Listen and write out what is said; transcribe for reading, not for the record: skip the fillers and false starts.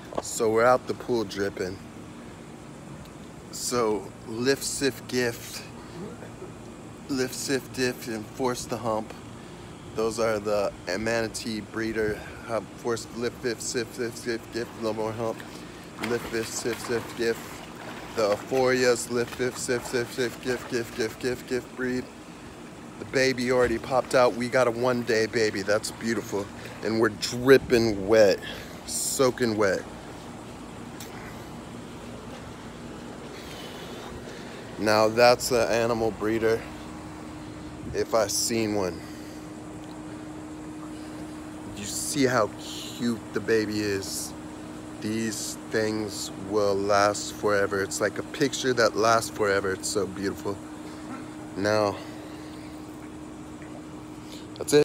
So we're out the pool dripping. So lift, sift, gift, lift, sift, diff, and force the hump. Those are the manatee breeder. Force, lift, sift, sift, sift, sift, gift, a little more hump. Lift, sift, sift, sift, gift. The euphorias, lift, sift, sift, sift, sift, gift, gift, gift, gift, gift, breed. The baby already popped out. We got a 1-day baby. That's beautiful. And we're dripping wet, soaking wet. Now that's an animal breeder, if I seen one. You see how cute the baby is. These things will last forever. It's like a picture that lasts forever. It's so beautiful. Now, that's it.